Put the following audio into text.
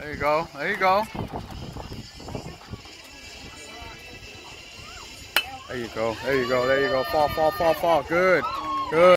There you go. There you go. There you go. There you go. There you go. Fall, fall, fall, fall. Good. Good.